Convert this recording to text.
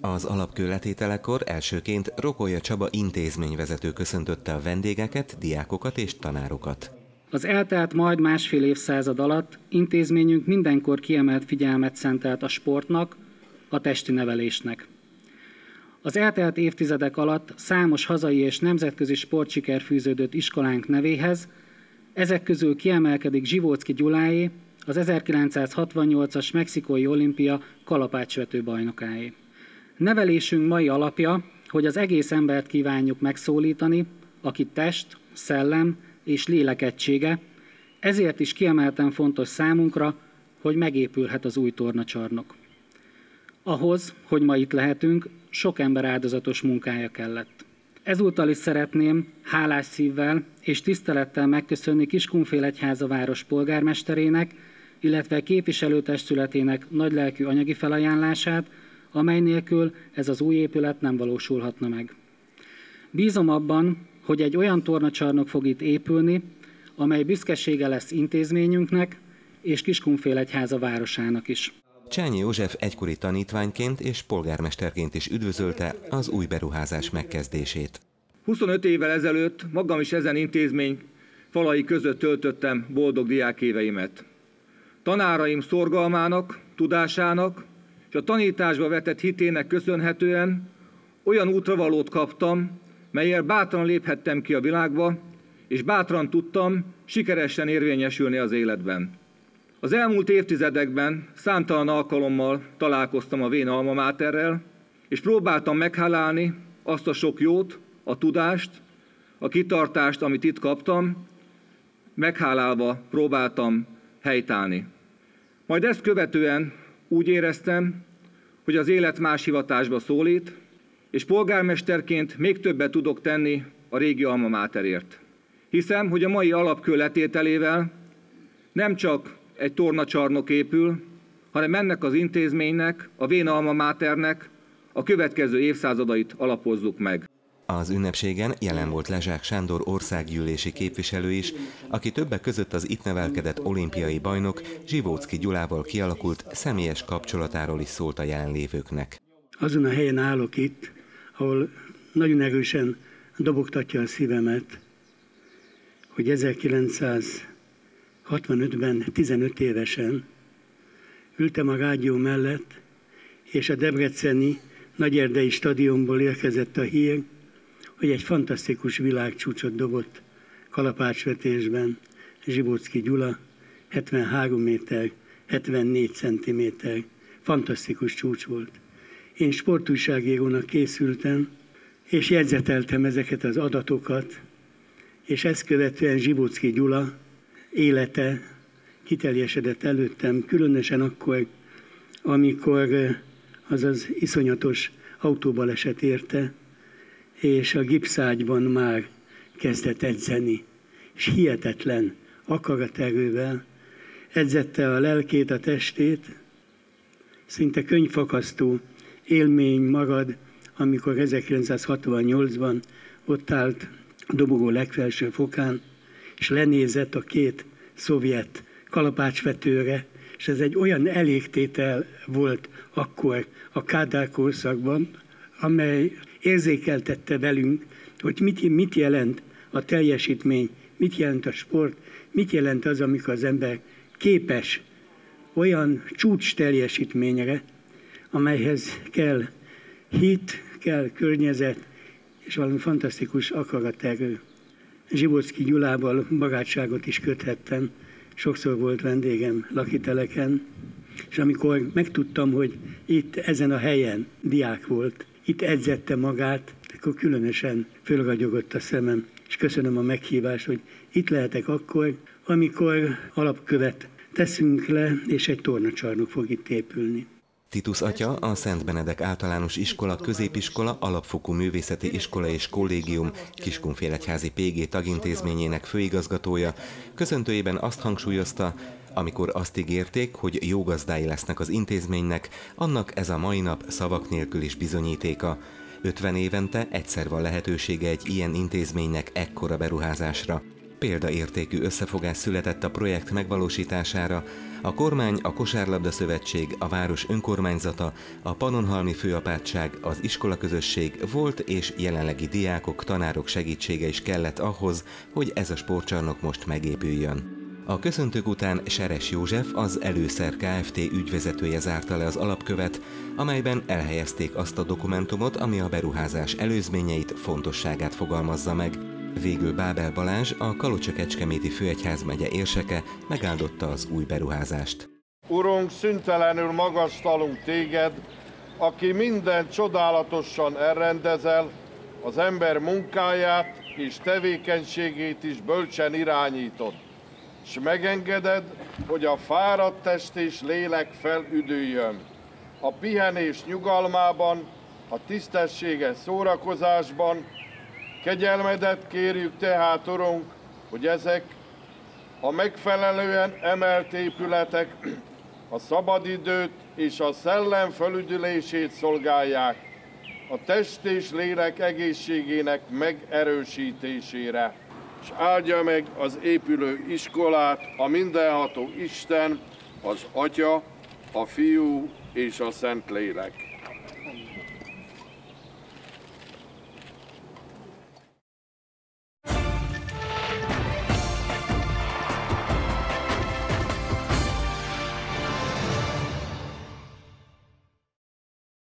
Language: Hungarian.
Az alapkő letételekor elsőként Rokolya Csaba intézményvezető köszöntötte a vendégeket, diákokat és tanárokat. Az eltelt majd másfél évszázad alatt intézményünk mindenkor kiemelt figyelmet szentelt a sportnak, a testi nevelésnek. Az eltelt évtizedek alatt számos hazai és nemzetközi sportsiker fűződött iskolánk nevéhez, ezek közül kiemelkedik Zsivóczky Gyuláé, az 1968-as mexikói olimpia kalapácsvető bajnokáé. Nevelésünk mai alapja, hogy az egész embert kívánjuk megszólítani, aki test, szellem és lélek egysége, ezért is kiemelten fontos számunkra, hogy megépülhet az új tornacsarnok. Ahhoz, hogy ma itt lehetünk, sok ember áldozatos munkája kellett. Ezúttal is szeretném hálás szívvel és tisztelettel megköszönni Kiskunfélegyháza város polgármesterének, illetve képviselőtestületének nagylelkű anyagi felajánlását, amely nélkül ez az új épület nem valósulhatna meg. Bízom abban, hogy egy olyan tornacsarnok fog itt épülni, amely büszkesége lesz intézményünknek és Kiskunfélegyháza városának is. Csányi József egykori tanítványként és polgármesterként is üdvözölte az új beruházás megkezdését. 25 évvel ezelőtt magam is ezen intézmény falai között töltöttem boldog diákéveimet. Tanáraim szorgalmának, tudásának és a tanításba vetett hitének köszönhetően olyan útravalót kaptam, mellyel bátran léphettem ki a világba, és bátran tudtam sikeresen érvényesülni az életben. Az elmúlt évtizedekben számtalan alkalommal találkoztam a vén alma máterrel, és próbáltam meghálálni azt a sok jót, a tudást, a kitartást, amit itt kaptam, meghálálva próbáltam helytállni. Majd ezt követően úgy éreztem, hogy az élet más hivatásba szólít, és polgármesterként még többet tudok tenni a régi alma máterért. Hiszem, hogy a mai alapkő letételével nem csak egy tornacsarnok épül, hanem ennek az intézménynek, a vén alma máternek a következő évszázadait alapozzuk meg. Az ünnepségen jelen volt Lezsák Sándor országgyűlési képviselő is, aki többek között az itt nevelkedett olimpiai bajnok Zsivóczky Gyulával kialakult személyes kapcsolatáról is szólt a jelenlévőknek. Azon a helyen állok itt, ahol nagyon erősen dobogtatja a szívemet, hogy 1965-ben 15 évesen ültem a rádió mellett, és a debreceni Nagyerdei stadionból érkezett a hír, hogy egy fantasztikus világcsúcsot dobott kalapácsvetésben Zsivóczky Gyula, 73 méter, 74 centiméter, fantasztikus csúcs volt. Én sportújságírónak készültem, és jegyzeteltem ezeket az adatokat, és ezt követően Zsivóczky Gyula élete kiteljesedett előttem, különösen akkor, amikor az az iszonyatos autóbaleset érte, és a gipszágyban már kezdett edzeni, és hihetetlen akaraterővel edzette a lelkét, a testét. Szinte könyvfakasztó élmény marad, amikor 1968-ban ott állt a dobogó legfelső fokán, és lenézett a két szovjet kalapácsvetőre, és ez egy olyan elégtétel volt akkor a Kádár korszakban, amely érzékeltette velünk, hogy mit jelent a teljesítmény, mit jelent a sport, mit jelent az, amikor az ember képes olyan csúcs teljesítményre, amelyhez kell hit, kell környezet, és valami fantasztikus akaraterő. Zsivóczky Gyulával barátságot is köthettem, sokszor volt vendégem lakiteleken, és amikor megtudtam, hogy itt ezen a helyen diák volt, itt edzette magát, akkor különösen fölragyogott a szemem, és köszönöm a meghívást, hogy itt lehetek akkor, amikor alapkövet teszünk le, és egy tornacsarnok fog itt épülni. Titus atya, a Szent Benedek Általános Iskola, Középiskola, Alapfokú Művészeti Iskola és Kollégium Kiskunfélegyházi PG tagintézményének főigazgatója köszöntőjében azt hangsúlyozta, amikor azt ígérték, hogy jó gazdái lesznek az intézménynek, annak ez a mai nap szavak nélkül is bizonyítéka. 50 évente egyszer van lehetősége egy ilyen intézménynek ekkora beruházásra. Példaértékű összefogás született a projekt megvalósítására. A kormány, a Kosárlabda Szövetség, a város önkormányzata, a Pannonhalmi Főapátság, az iskolaközösség, volt és jelenlegi diákok, tanárok segítsége is kellett ahhoz, hogy ez a sportcsarnok most megépüljön. A köszöntők után Seres József, az Előszer Kft. Ügyvezetője zárta le az alapkövet, amelyben elhelyezték azt a dokumentumot, ami a beruházás előzményeit, fontosságát fogalmazza meg. Végül Bábel Balázs, a Kalocsa-Kecskeméti Főegyházmegye érseke megáldotta az új beruházást. Urunk, szüntelenül magasztalunk téged, aki minden csodálatosan elrendezel, az ember munkáját és tevékenységét is bölcsen irányítod, és megengeded, hogy a fáradt test és lélek felüdüljön. A pihenés nyugalmában, a tisztességes szórakozásban. Kegyelmedet kérjük tehát, Urunk, hogy ezek a megfelelően emelt épületek a szabadidőt és a szellem felüdülését szolgálják, a test és lélek egészségének megerősítésére. És áldja meg az épülő iskolát a mindenható Isten, az Atya, a Fiú és a Szentlélek.